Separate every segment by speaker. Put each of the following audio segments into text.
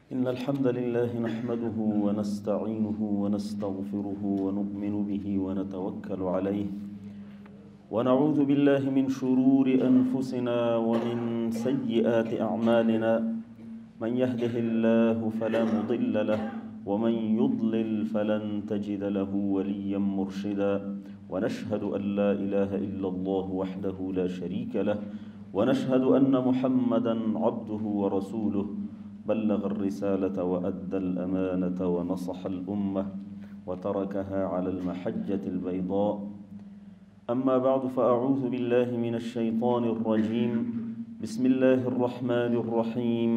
Speaker 1: إن الحمد لله نحمده ونستعينه ونستغفره ونؤمن به ونتوكل عليه ونعوذ بالله من شرور أنفسنا ومن سيئات أعمالنا من يهده الله فلا مضل له ومن يضلل فلن تجد له وليا مرشدا ونشهد أن لا إله إلا الله وحده لا شريك له ونشهد أن محمدا عبده ورسوله بلغ الرسالة وأدى الأمانة ونصح الأمة وتركها على المحجة البيضاء أما بعد فأعوذ بالله من الشيطان الرجيم بسم الله الرحمن الرحيم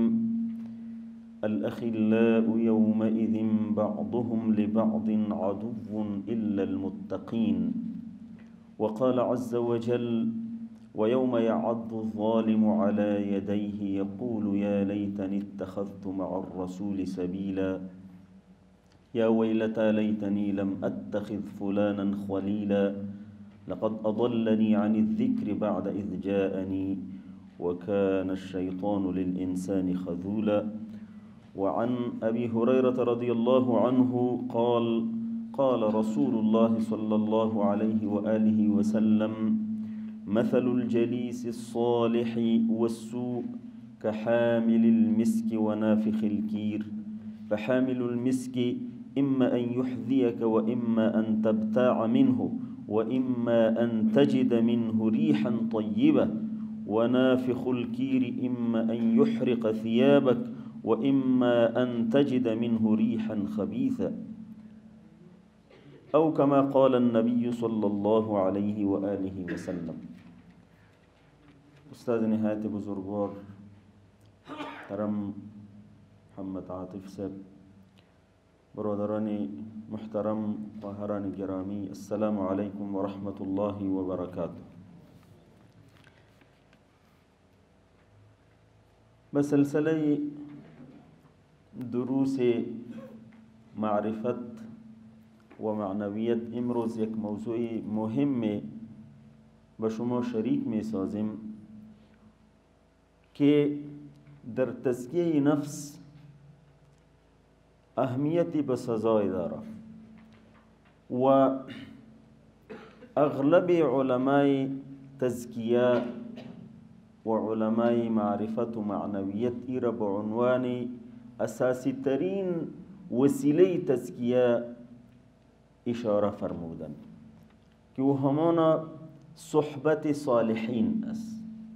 Speaker 1: الأخلاء يومئذ بعضهم لبعض عدو إلا المتقين وقال عز وجل ويوم يعض الظالم على يديه يقول يا ليتني اتخذت مع الرسول سبيلا يا ويلتى ليتني لم أتخذ فلانا خليلا لقد أضلني عن الذكر بعد إذ جاءني وكان الشيطان للإنسان خذولا وعن أبي هريرة رضي الله عنه قال قال رسول الله صلى الله عليه وآله وسلم مثل الجليس الصالح والسوء كحامل المسك ونافخ الكير فحامل المسك إما أن يحذيك وإما أن تبتاع منه وإما أن تجد منه ريحا طيبة ونافخ الكير إما أن يحرق ثيابك وإما أن تجد منه ريحا خبيثا أو كما قال النبي صلى الله عليه وآله وسلم. استاذ نهایت بزرگوار محترم محمد عاطف صاحب، برادران محترم خواهران گرامی، السلام علیکم و رحمت الله و برکاته. بسلسله دروس معرفت و معنویت امروز یک موضوع مهم به شما شریک می سازیم که در تزکیه نفس اهمیتی بسزای داره و اغلب علمای تزکیه و علمای معرفت و معنویت ایرا به عنوان اساسی ترین وسیله تزکیه اشاره فرمودن که او همان صحبت صالحین است.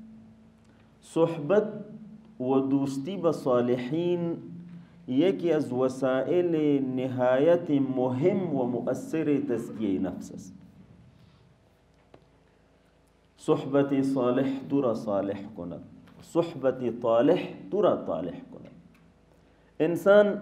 Speaker 1: صحبت و دوستی با صالحین یکی از وسائل نهایت مهم و مؤثر تزکیه نفس است. صحبت صالح تو را صالح کند، صحبت طالح تو را طالح کند. انسان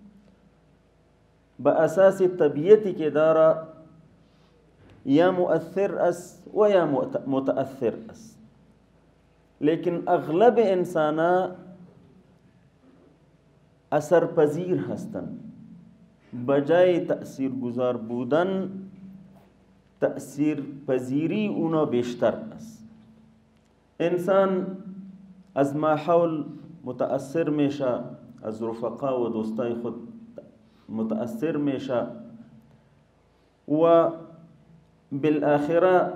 Speaker 1: با اساس طبیعتی که داره یا مؤثر است و یا متأثر است، لیکن اغلب انسانا اثر پذیر هستند. بجای تأثیر گذار بودن تأثیر پذیری اونا بیشتر است. انسان از ماحول متأثر میشه، از رفقا و دوستای خود متأثر میشه و بالآخره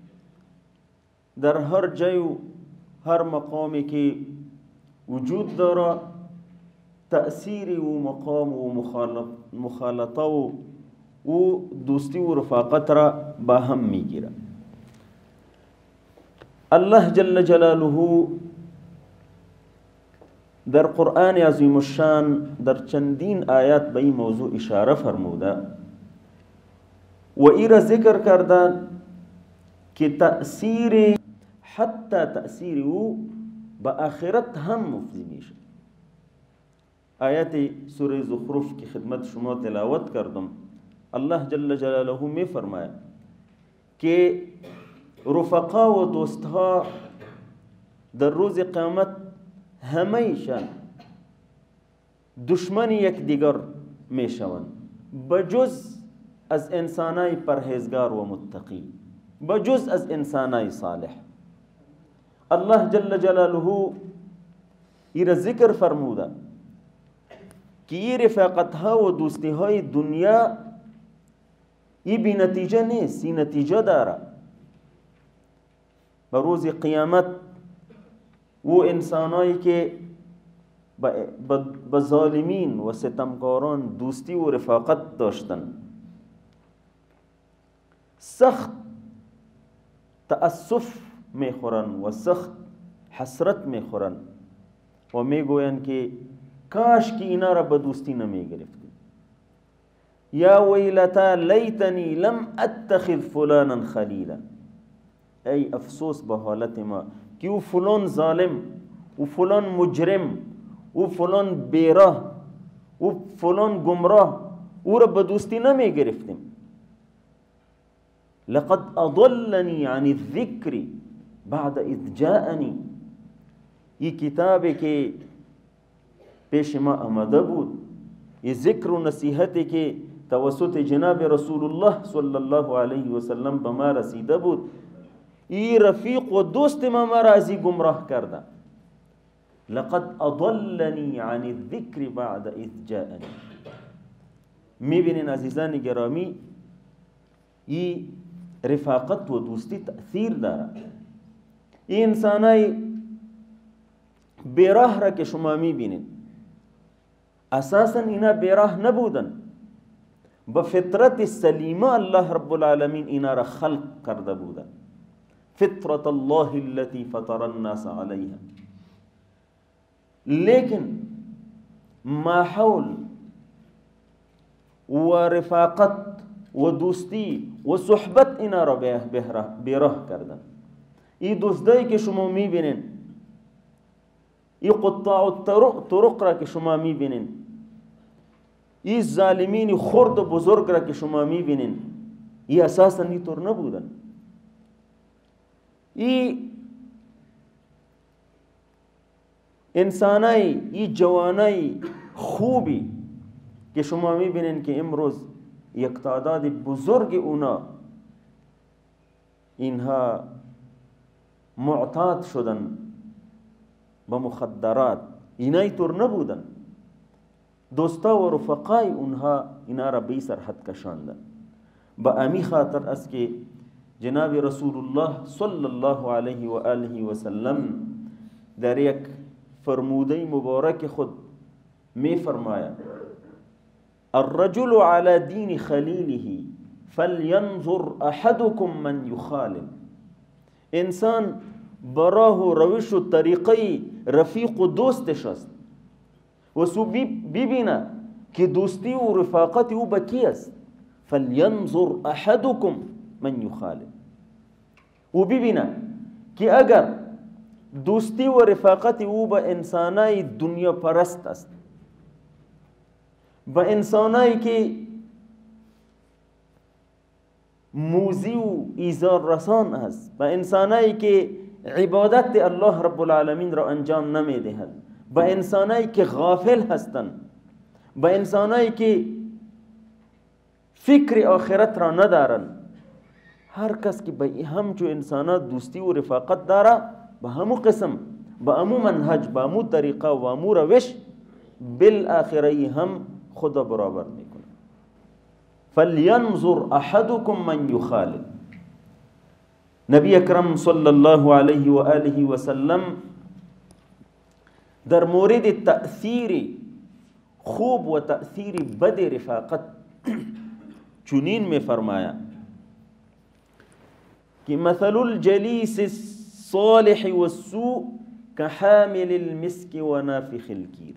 Speaker 1: در هر جای و هر مقامی که وجود داره تأثیری و مقام و مخالطه و دوستی و رفاقت را با هم میگیره. الله جل جلاله در قرآن عظیم الشان در چندین آیات به این موضوع اشاره فرموده و ای را ذکر کردن که تأثیر حتی تأثیر او به آخرت هم مفضی میشه. آیت سوره زخرف که خدمت شما تلاوت کردم، الله جل جلاله می فرماید که رفقا و دوستها در روز قیامت همه‌شان دشمن یکدیگر می شوند بجز از انسانای پرهیزگار و متقی، بجز از انسانای صالح. الله جل جلاله این ذکر فرموده که این رفاقت ها و دوستی های دنیا این بی نتیجه نیست، این نتیجه داره. به روز قیامت و انسانایی که با ظالمین و ستمکاران دوستی و رفاقت داشتن سخت تأسف میخورن و سخت حسرت میخورن و میگوین که کاش که اینا را به دوستی نمیگرفتیم. یا ویلتا لیتنی لم اتخذ فلانا خلیلا، ای افسوس به حالت ما که او فلان ظالم و فلان مجرم و فلان بیراه و فلان گمراه او را به دوستی نمی گرفتیم. لقد اضلنی عن الذکر بعد اذ جاءنی، این کتابی که پیش ما آمده بود، این ذکر و نصیحتی که توسط جناب رسول الله صلی الله علیه و سلم به ما رسیده بود، این رفیق و دوست ما را از این گمراه کرده. لقد اضلنی عن الذکر بعد اذ جاءنی. میبینین عزیزان گرامی، این رفاقت و دوستی تأثیر داره. این انسانای بیراه را که شما میبینین اساسا اینا بیراه نبودن، با فطرت سلیمه الله رب العالمین اینا را خلق کرده بودن. فطرت الله التي فطر الناس علیها. لیکن ماحول و رفاقت و دوستی و صحبت اینا را بیراه کردن. این دوستایی که شما میبینین، این قطاع الطرق را که شما میبینین، این ظالمین خرد و بزرگ را که شما میبینین، این اساسا اینطور نبودن. این انسانای، این جوانای خوبی که شما میبینین که امروز یک تعداد بزرگ اونا اینها معتاد شدن با مخدرات، اینا اینطور نبودن. دوستا و رفقای اونها اینا را به سرحد کشاندن. با امی خاطر است که جناب رسول الله صلی الله علیه و آله و سلم در یک فرموده مبارک خود می فرماید: الرجل على دین خلیله فلینظر احدکم من یخالل. انسان براه و روش و طریقه رفیق و دوستش است و سو ببینه که دوستی و رفاقت او با کی است. فلینظر احدکم من یخالل. و ببینه که اگر دوستی و رفاقت او با انسانای دنیا پرست است، با انسانایی که موزی و ایزار رسان است، با انسانایی که عبادت الله رب العالمین را انجام نمیدهند، با انسانایی که غافل هستند، با انسانایی که فکر آخرت را ندارند. هر کس که با همچو انسانات دوستی و رفاقت داره، با همو قسم، با همو منهج، با همو طریقه و همو روش، بالآخره هم خدا برابر میکنه. فلینظر احدکم من یخالل. نبی اکرم صلی الله علیه و آله و سلم در مورد تأثیر خوب و تأثیر بد رفاقت چنین می فرمایا که مثل الجلیس الصالح والسوء كحامل المسك و نافخ الکیر.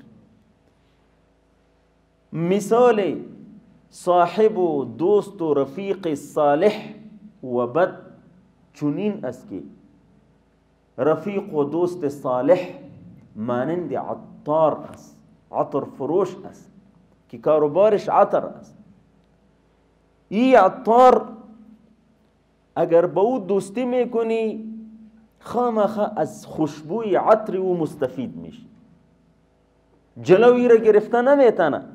Speaker 1: مثال صاحب و دوست و رفیق صالح و بد چنین است که رفیق و دوست صالح مانند عطار است، عطر فروش است که کاروبارش عطر است. این عطار اگر با او دوستی میکنی خامخا از خوشبوی عطر او مستفید میشی، جلوی را گرفته نمیتونه.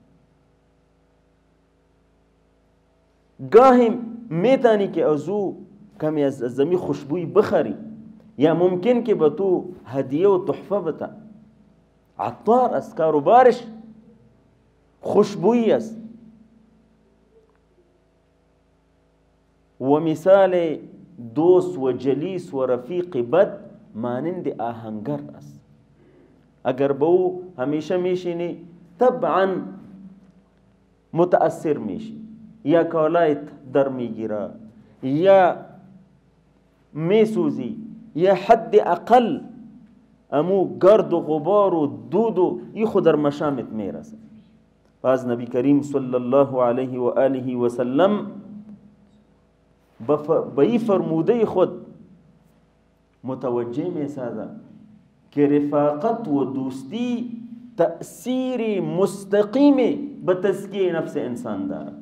Speaker 1: گاهی میتونی که از او کمی از زمین خوشبوی بخری، یا ممکن که به تو هدیه و تحفه بده. عطار از کاروبارش خوشبویی است و مثال دوست و جلیس و رفیق بد مانند آهنگر است. اگر با او همیشه میشینی طبعا متأثر میشی، یا کالایت در میگیره یا میسوزی، یا حد اقل امو گرد و غبار و دود و ای خود در مشامت میرسه. پس نبی کریم صلی الله علیه و آله و سلم با ای فرموده خود متوجه میسازه که رفاقت و دوستی تأثیر مستقیم به تزکیه نفس انسان داره.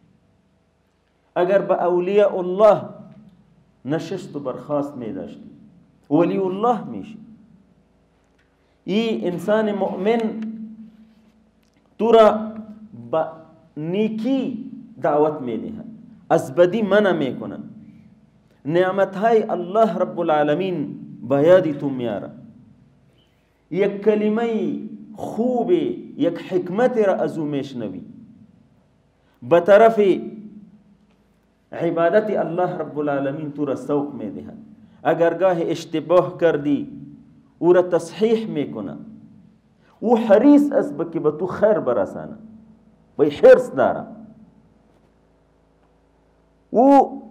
Speaker 1: اگر به اولیاء الله نشست و برخاست می داشتی ولی الله میشی. این انسان مؤمن تو را به نیکی دعوت می دهد، از بدی منع می کنند، نعمتهای الله رب العالمین به یاد تو میاره، یک کلمه خوب، یک حکمت را از او میشنوی، به طرف عبادت الله رب العالمین تو را سوق می دهد. اگر گاه اشتباه کردی او را تصحیح میکنه، او حریص است که به تو خیر برسانه، به حرص داره. او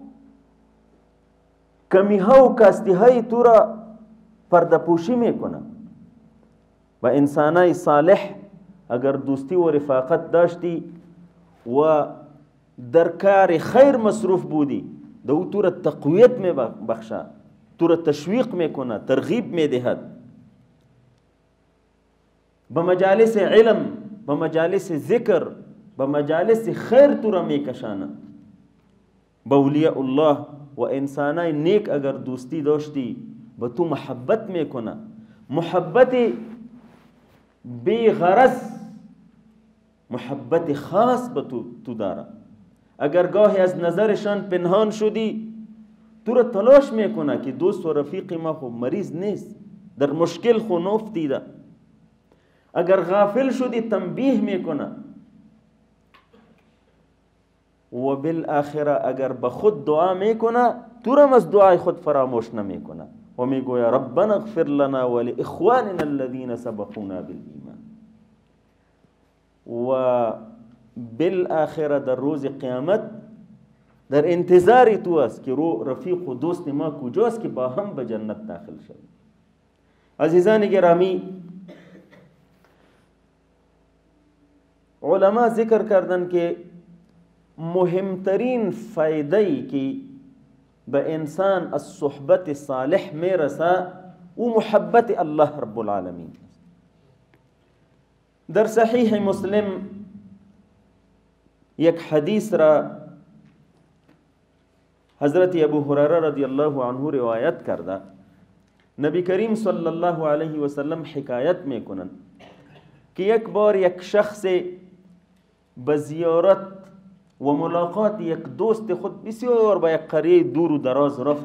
Speaker 1: کمی ها و کاستی های تو را پرده پوشی میکنه. با انسانای صالح اگر دوستی و رفاقت داشتی و در کار خیر مصروف بودی، دو تو را تقویت می بخشه، تو را تشویق میکنه، ترغیب میدهد، به مجالس علم، به مجالس ذکر، به مجالس خیر تو را میکشانه. با اولیاء الله و انسانای نیک اگر دوستی داشتی به تو محبت میکنه، محبت بی غرض، محبت خاص به تو داره. اگر گاهی از نظرشان پنهان شدی تو را تلاش میکنه که دوست و رفیق ما خو مریض نیست، در مشکل خو نفتیده. اگر غافل شدی تنبیه میکنه و بالآخره اگر به خود دعا میکنه تو را از دعای خود فراموش نمیکنه و میگوید ربنا اغفر لنا ولاخواننا الذين سبقونا بالایمان. و بالآخره در روز قیامت در انتظار تو است که رفیق و دوست ما کجاست که با هم به جنت داخل شد. عزیزان گرامی، علما ذکر کردن که مهمترین فایده‌ای که به انسان از صحبت صالح میرسه او محبت الله رب العالمین. در صحیح مسلم یک حدیث را حضرت ابو هریره رضی الله عنه روایت کرده. نبی کریم صلی الله علیه و سلم حکایت میکنند که یک بار یک شخص به زیارت و ملاقات یک دوست خود بسیار به یک قریه دور و دراز رفت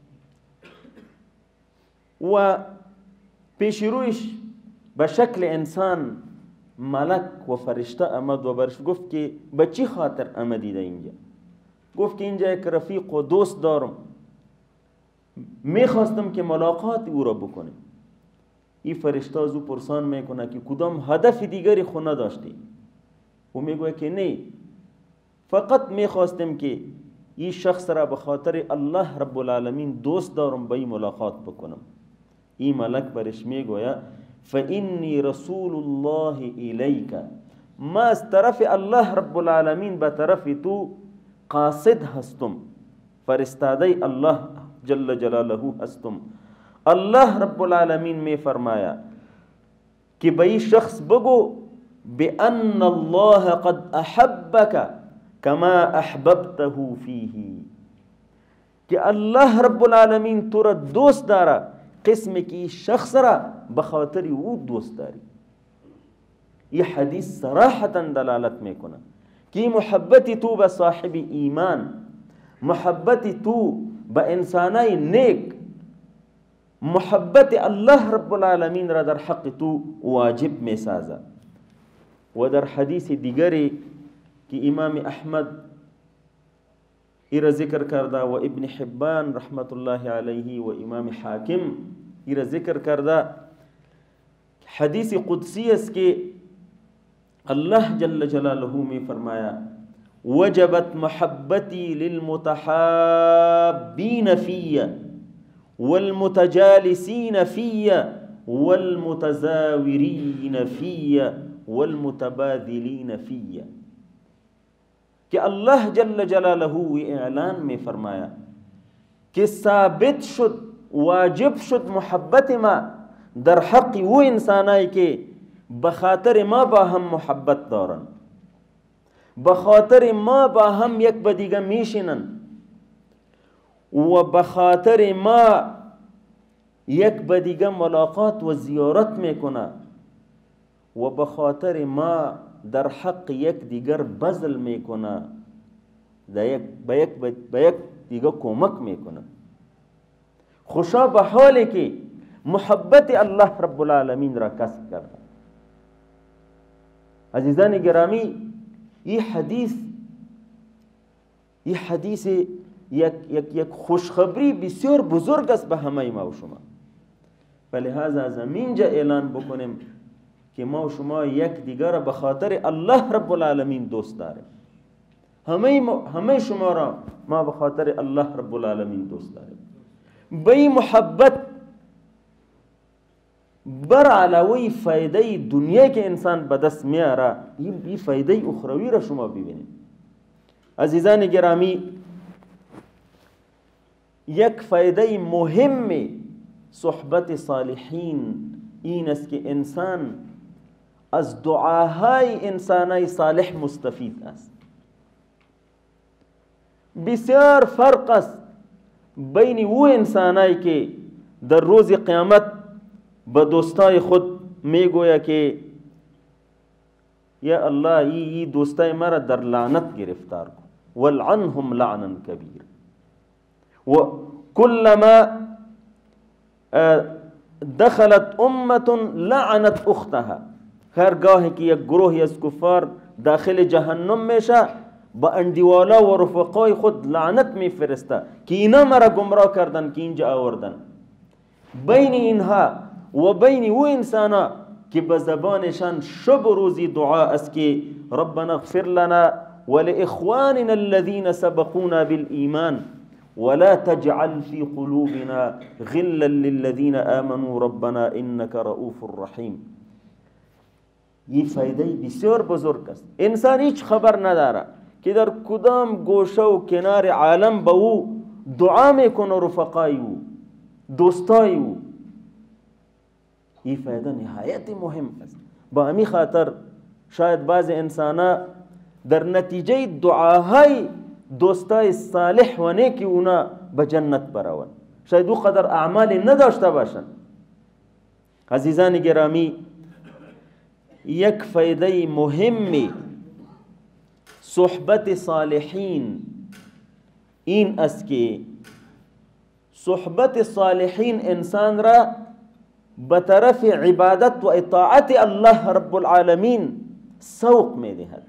Speaker 1: و پیش رویش به شکل انسان ملک و فرشته آمد و برش گفت که به چی خاطر آمدید اینجا؟ گفت که اینجا یک رفیق و دوست دارم، میخواستم که ملاقات او را بکنیم. این فرشته از او پرسان میکنه که کدام هدف دیگری خو نداشتی؟ و میگوید که نه، فقط میخواستم که این شخص را به خاطر الله رب العالمین دوست دارم به این ملاقات بکنم. این ملک برش میگوید فإنی رسول الله الیک، ما از طرف الله رب العالمین به طرف تو قاصد هستم، فرستاده الله جل جلاله هستم. الله رب العالمین می فرمایا که به این شخص بگو بأن الله قد احبک کما احببته فیه، که الله رب العالمین تو را دوست داره قسمی که این شخص را به خاطر او دوست داری. یہ حدیث صراحتا دلالت میکنه که محبت تو به صاحب ایمان، محبت تو به انسانای نیک، محبت الله رب العالمین را در حق تو واجب میسازه. و در حدیث دیگری که امام احمد ایره ذکر کرده و ابن حبان رحمت الله علیه و امام حاکم ایره ذکر کرده، حدیث قدسی است که الله جل جلاله می فرمایا وجبت محبتی للمتحابین فی والمتجالسین فی والمتزاورین فی والمتبادلین فی، کہ اللہ جل جلالہ اعلان میں فرمایا کہ ثابت شد، واجب شد محبت ما در حق وہ انسانائی کے بخاطر ما باہم محبت دارن، بخاطر ما باہم یک بدیگا میشنن و بخاطر ما یک بدیگا ملاقات و زیارت میکنه و بخاطر ما در حق یک دیگر بذل میکنه، به یک دیگر کمک میکنه. خوشا به حالی که محبت الله رب العالمین را کسب کرده. عزیزان گرامی، یہ حدیث یک خوشخبری بسیار بزرگ است به همه ما و شما. فلهذا از اینجا اعلان بکنیم که ما و شما یک دیگر به خاطر الله رب العالمین دوست داریم. همه شما را ما به خاطر الله رب العالمین دوست داریم. به محبت بر علاوه فایده دنیا که انسان به دست میاره، این فایده اخروی را شما ببینید. عزیزان گرامی، یک فایده مهم صحبت صالحین این است که انسان از دعاهای انسانای صالح مستفید است. بسیار فرق است بین او انسانایی که در روز قیامت به دوستای خود میگویا که یا الله ای دوستای مرا در لعنت گرفتار کن، والعنهم لعنا کبیر، و کلما دخلت امت لعنت اختها، هرگاهی که یک گروهی از کفار داخل جهنم میشه با اندیوالا و رفقای خود لعنت میفرسته که اینا مرا گمراه کردن که اینجا آوردن. بین اینها و بین او انسانا که به زبانشان شب و روزی دعا است که ربنا اغفر لنا ولاخواننا الذين سبقونا بالایمان ولا تجعل في قلوبنا غلا للذين آمنوا ربنا انك رؤوف رحیم. یہ فایده بسیار بزرگ است. انسان هیچ خبر نداره که در کدام گوشه و کنار عالم به او دعا میکنه، رفقای او، دوستای او. یہ فایده نهایت مهم است. با همین خاطر شاید بعض انسانا در نتیجه دعاهای دوستای صالح و نیک اونا به جنت بروند، شاید او قدر اعمال نداشته باشند. عزیزان گرامی، یک فایده مهمی صحبت صالحین این است که صحبت صالحین انسان را به طرف عبادت و اطاعت الله رب العالمین سوق می دهد.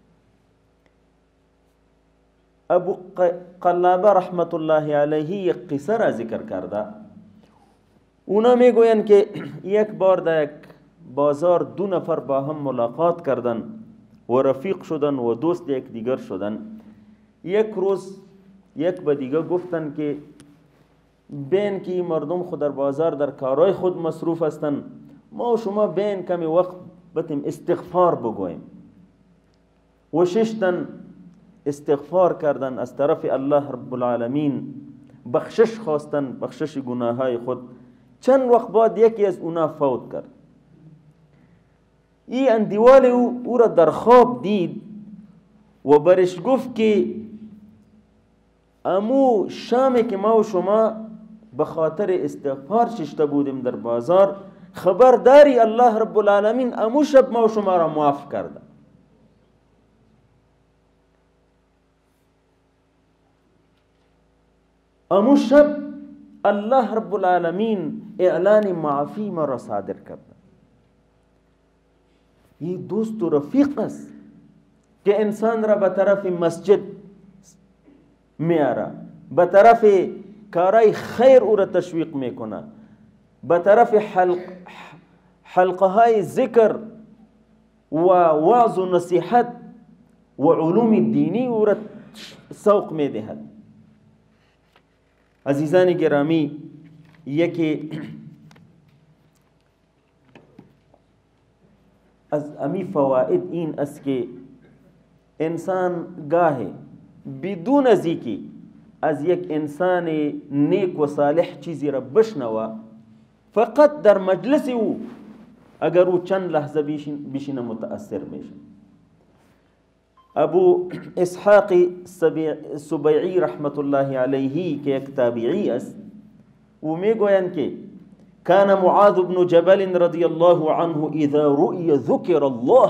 Speaker 1: ابو قلابه رحمت الله علیه یک قصه را ذکر کرده. اونا می گویند که یک بار در یک بازار دو نفر با هم ملاقات کردن و رفیق شدن و دوست یک دیگر شدن. یک روز یک به دیگر گفتن که بین که مردم خود در بازار در کارهای خود مصروف هستن، ما و شما بین کمی وقت بتیم استغفار بگویم. و ششتن استغفار کردن، از طرف الله رب العالمین بخشش خواستن، بخشش گناههای خود. چند وقت بعد یکی از اونا فوت کرد. این اندیوال او را در خواب دید و برش گفت که امو شامی که ما و شما به خاطر استغفار ششته بودیم در بازار، خبرداری الله رب العالمین امو شب ما و شما را معاف کرده. امو شب الله رب العالمین اعلان معافی ما را صادر کرده. این دوست و رفیق است که انسان را به طرف مسجد میاره، به طرف کارای خیر او را تشویق میکنه، به طرف حلقه های ذکر و وعظ و نصیحت و علوم دینی او را سوق میدهد. عزیزان گرامی، یکی از امی فواید این است که انسان گاهی بدون از اینکه از یک انسان نیک و صالح چیزی را بشنوه، فقط در مجلس او اگر او چند لحظه بشینه متأثر میشه. ابو اسحاق سبیعی رحمت الله علیه که یک تابعی است، او میگویند که كان معاذ بن جبل رضی الله عنه اذا رؤي ذكر الله.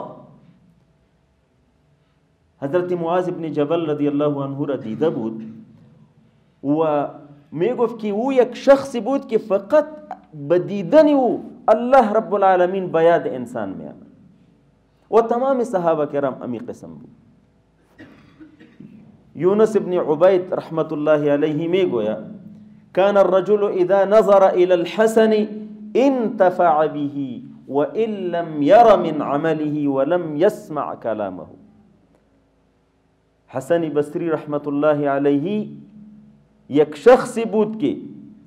Speaker 1: حضرت معاذ بن جبل رضی الله عنه را دیده بود و میگفت که او یک شخصی بود که فقط به دیدن او الله رب العالمین به یاد انسان میآمد و تمام صحابه کرام امی قسم بود. یونس بن عبید رحمت الله علیه میگوید كان الرجل اذا نظر الى الحسن انتفع به وان لم ير من عمله ولم يسمع كلامه. حسن بصری رحمت الله علیه یک شخصی بود که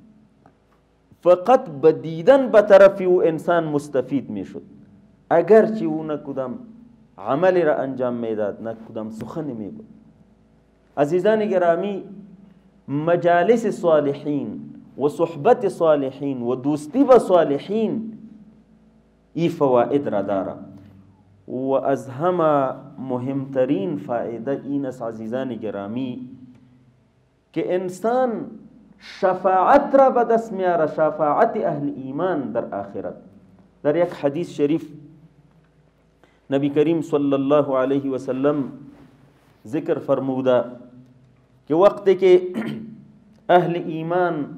Speaker 1: فقط بدیدن به طرف او انسان مستفید میشد، اگرچه او نه کدام عمل را انجام میداد نه کدام سخن میگفت. عزیزان گرامی، مجالس صالحین و صحبت صالحین و دوستی با صالحین ای فواید را داره و از همه مهمترین فائده این است عزیزان گرامی که انسان شفاعت را به دست میاره، شفاعت اهل ایمان در آخرت. در یک حدیث شریف نبی کریم صلی الله علیه و سلم ذکر فرموده که وقتی که اهل ایمان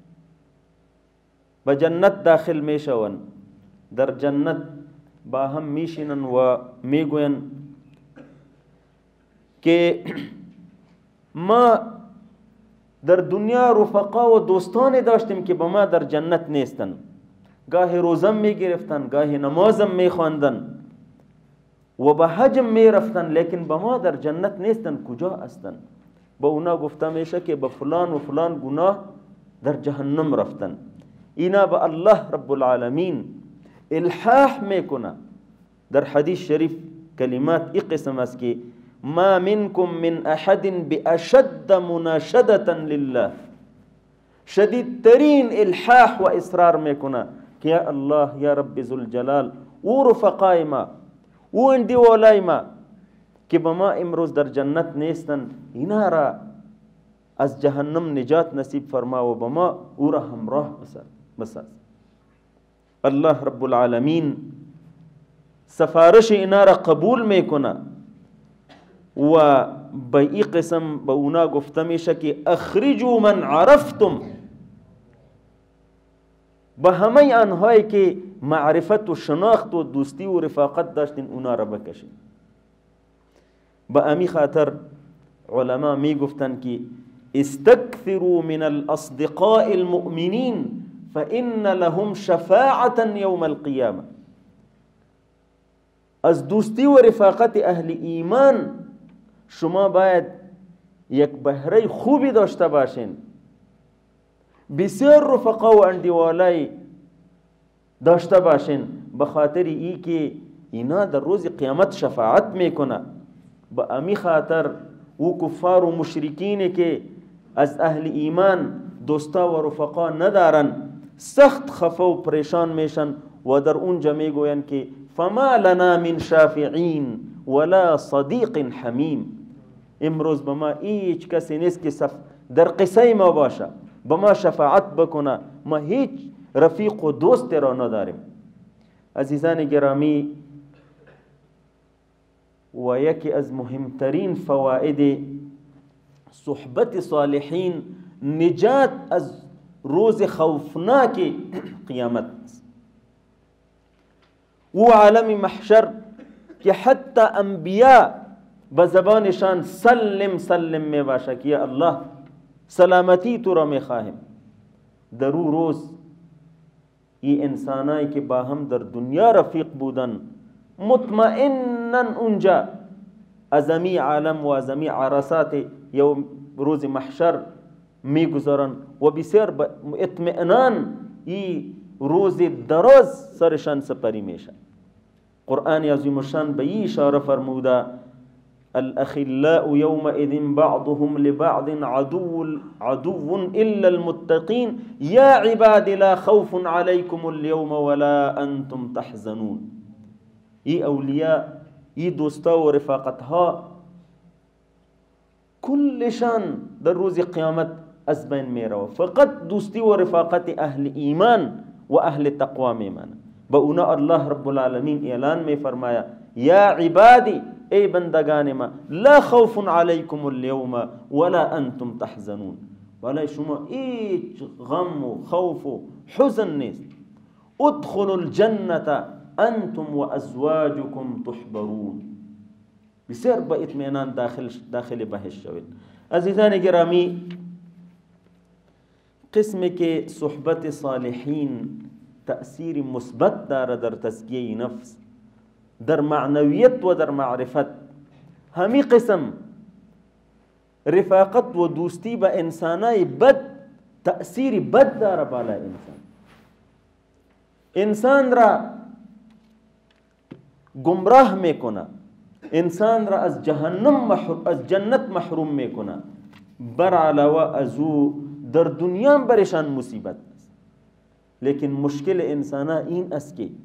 Speaker 1: به جنت داخل میشوند، در جنت با هم میشینن و میگوین که ما در دنیا رفقا و دوستانی داشتیم که با ما در جنت نیستن، گاهی روزم میگرفتن، گاهی نمازم میخواندن و به حجم میرفتن، لیکن با ما در جنت نیستن. کجا هستن؟ با اونا گفته میشه که به فلان و فلان گناه در جهنم رفتن. اینا به الله رب العالمین الحاح میکنه. در حدیث شریف کلمات ای قسم است که ما منکم من احد باشد مناشدة لله، شدیدترین الحاح و اصرار میکنه که یا الله یا رب ذوالجلال او رفقای ما او اندیولای ما که با ما امروز در جنت نیستن، اینا را از جهنم نجات نصیب فرما و با ما او را همراه بساز. الله رب العالمین سفارش اینا را قبول میکنه و به این قسم به اونا گفته میشه که اخرجوا من عرفتم، به همه آنهایی که معرفت و شناخت و دوستی و رفاقت داشتین اونا را بکشین. به امی خاطر علما می گفتن که استكثروا من الاصدقاء المؤمنین فإن لهم شفاعة یوم القیامه. از دوستی و رفاقت اهل ایمان شما باید یک بهره خوبی داشته باشین، بسیار رفقا و اندیوالای داشته باشین، به خاطر ای که اینا در روز قیامت شفاعت میکنه. به امی خاطر او کفار و مشرکین که از اهل ایمان دوستا و رفقا ندارن سخت خفه و پریشان میشن و در اونجا میگوین که فما لنا من شافعین ولا صدیق حمیم. امروز به ما هیچ کسی نیست که در قصه ما باشه، به ما شفاعت بکنه، ما هیچ رفیق و دوست را نداریم. عزیزان گرامی، و یکی از مهمترین فواید صحبت صالحین نجات از روز خوفناک قیامت و عالم محشر که حتی انبیاء به زبانشان سلم سلم می باشه که یا الله سلامتی تو را می خواهیم. در او روز این انسانایی که با هم در دنیا رفیق بودن مطمئناً اونجا ازمی عالم و ازمی عرصات یوم روز محشر می گذارن و بسیار با اطمئنان این روز دراز سرشان سپری میشه. قرآن عظیم الشان به این اشاره فرموده الاخلاء یومئذ بعضهم لبعض عدو الا المتقین یا عباد لا خوف علیکم اليوم ولا انتم تحزنون. ای اولیاء، ای دوستا و رفاقتها کلشان در روز قیامت از بین میره. فقط دوستی و رفاقت اهل ایمان و اهل تقوا میمانه. با اونا الله رب العالمین اعلان می فرمایا یا عبادی، ای بندگان ما، لا خوف علیکم اليوم ولا انتم تحزنون. ولی شما هیچ غم و خوف و حزن نیست. ادخلوا الجنة انتم و ازواجكم تحبرون. بسیار با اطمینان داخل بهشت شوید. عزیزان گرامی، قسمی که صحبت صالحین تأثیر مثبت داره در تزکیه نفس، در معنویت و در معرفت، همی قسم رفاقت و دوستی با انسانای بد تأثیر بد داره بالا انسان را گمراه میکنه، انسان را از جنت محروم میکنه. بر علاوه از او در دنیا برشان مصیبت است. لیکن مشکل انسان این است که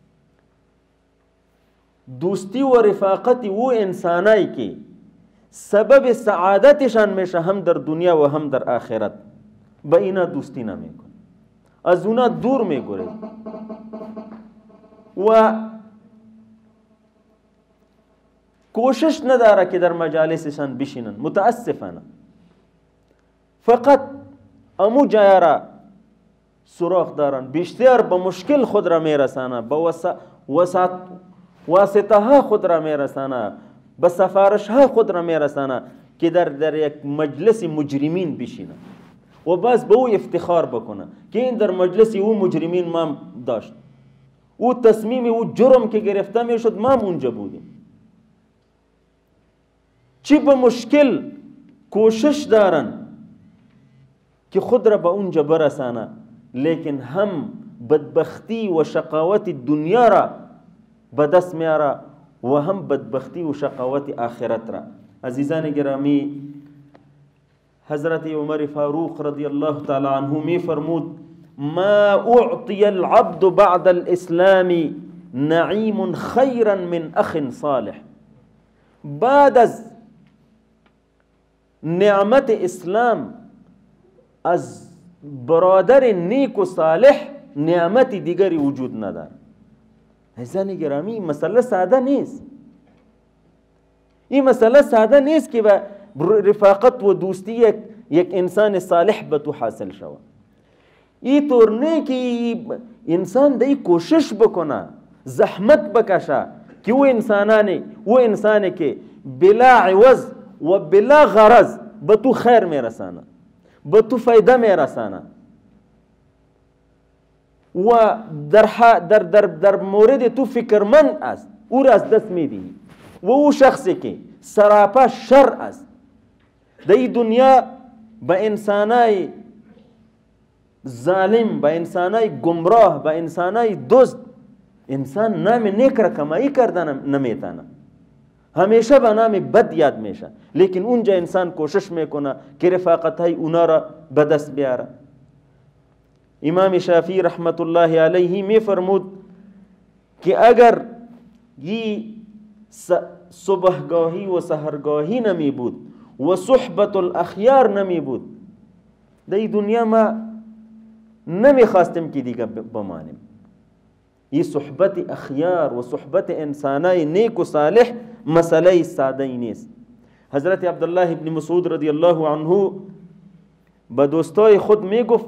Speaker 1: دوستی و رفاقت و انسانایی که سبب سعادتشان میشه هم در دنیا و هم در آخرت، با اینا دوستی نمیکنه، از اونا دور میگره و کوشش نداره که در مجالسشان بشینن. متاسفانه فقط امو جای را سراغ دارن، بیشتر به مشکل خود را میرسانه، به واسطه ها خود را میرسانه، به سفارش ها خود را میرسانه که در یک مجلس مجرمین بشینه و باز به او افتخار بکنه که این در مجلس او مجرمین ما داشت، او تصمیم او جرم که گرفته میشد ما اونجا بودیم. چی به مشکل کوشش دارن که خود را به اونجا برسانه، لیکن هم بدبختی و شقاوت دنیا را به دست میاره و هم بدبختی و شقاوت آخرت را. عزیزان گرامی، حضرت عمر فاروق رضی الله تعالی عنه می فرمود ما اعطی العبد بعد الاسلام نعیم خیرا من اخ صالح. بعد از نعمت اسلام از برادر نیک و صالح نعمت دیگری وجود نداره. عزیزان گرامی، این مسئله ساده نیست. این مسئله ساده نیست که به رفاقت و دوستی یک انسان صالح به تو حاصل شود. این طور نه که انسان دی کوشش بکنه، زحمت بکشه که او انسانی که بلا عوض و بلا غرض به تو خیر میرسانه، به تو فایده میرسانه و در مورد تو فکرمند است، او را از دست میدهی. و او شخصی که سراپا شر است در این دنیا به انسانای ظالم، به انسانای گمراه، به انسانای دزد انسان نام نیک را کمایی کردن نمیتانه، همیشه به نام بد یاد میشه. لیکن اونجا انسان کوشش میکنه که رفاقت های اونا را به دست بیاره. امام شافعی رحمت الله علیه می فرمود که اگر یہ صبحگاهی و سحرگاهی نمی بود و صحبت الاخیار نمی بود، در دنیا ما نمی خواستیم که دیگه بمانیم. یہ صحبت اخیار و صحبت انسانای نیک و صالح مسئله ساده نیست. حضرت عبدالله ابن مسعود رضی الله عنه با دوستای خود می گفت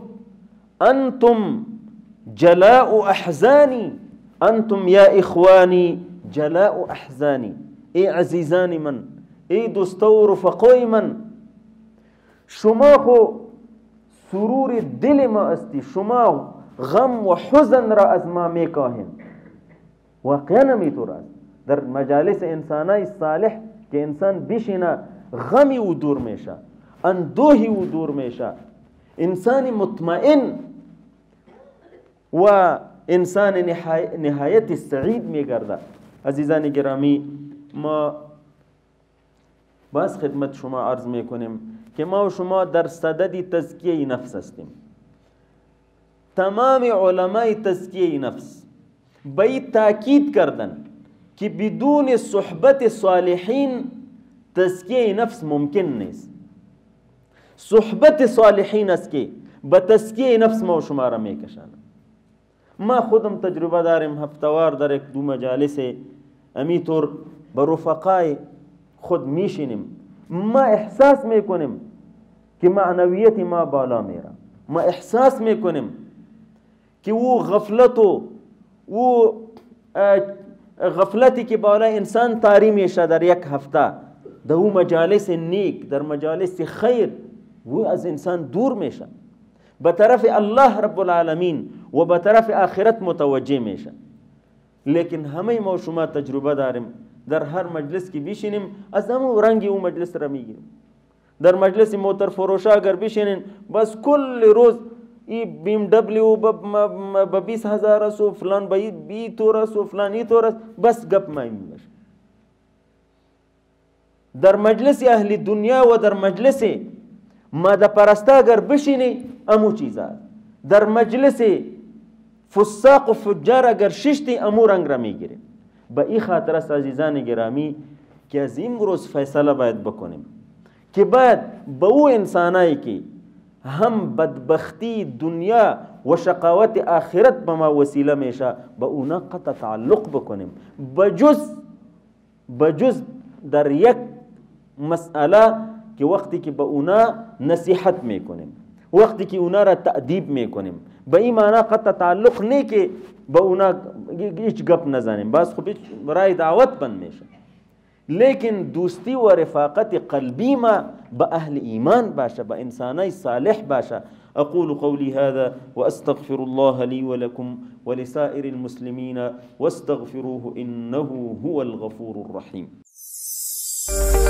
Speaker 1: انتم جلاء احزانی، انتم یا اخوانی جلاء احزانی، ای عزیزان من، ای دوستا و رفقای من، شما خو سرور دل ما استی، شما غم و حزن را از ما میکاهین. واقعا همینطور است. در مجالس انسانای صالح که انسان بشینه غمی او دور میشه، اندوهی او دور میشه، انسان مطمئن و انسان نهایت سعید میگرده. عزیزان گرامی، ما باز خدمت شما عرض میکنیم که ما و شما در صدد تزکیه نفس هستیم. تمام علمای تزکیه نفس به این تاکید کردن که بدون صحبت صالحین تزکیه نفس ممکن نیست. صحبت صالحین است که به تزکیه نفس ما و شما را میکشند. ما خودم تجربه دارم، هفتوار در یک دو مجالس امیطور با رفقای خود میشینیم، ما احساس میکنیم که معنویت ما بالا میره. ما احساس میکنیم که او غفلتی که بالا انسان طاری میشه در یک هفته، در او مجالس نیک، در مجالس خیر، او از انسان دور میشه، به طرف الله رب العالمین و به طرف آخرت متوجه میشه. لیکن همه ما شما تجربه داریم، در هر مجلس که بشینیم از همون رنگی اون مجلس را میگیریم. در مجلس موتر فروشا اگر بشینین بس کل روز ای بیم دبلیو با 20,000 است و فلان با بی طور است و فلان ای طور است، بس گپ میشه. در مجلس اهل دنیا و در مجلس ماده پرستا اگر بشینی امو چیزا، در مجلس فساق و فجار اگر ششتی امو رنگ را میگیری. با این خاطر است عزیزان گرامی که از این روز فیصله باید بکنیم که باید با او انسانایی که هم بدبختی دنیا و شقاوت آخرت به ما وسیله میشه با اونا قطع تعلق بکنیم، بجز در یک مسئله که وقتی که با اونا نصیحت میکنیم، وقتی که اونا را تأدیب میکنیم، با این معنی قطع تعلق نه که با اونا هیچ گپ نزنیم، بس خب برای دعوت بند میشه. لیکن دوستی و رفاقت قلبی ما با اهل ایمان باشه، با انسانای صالح باشه. اقول قولي هذا واستغفر الله لي ولكم ولسائر المسلمين واستغفروه انه هو الغفور الرحيم.